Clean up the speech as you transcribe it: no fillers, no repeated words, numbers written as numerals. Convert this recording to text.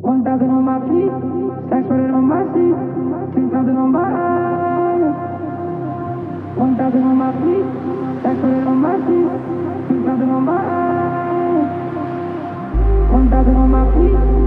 1,000 on my feet, stacks spread on my seat, 10,000 on my eyes. 1,000 on my feet, stacks spread on my seat, 10,000 on my eyes. 1,000 on my feet.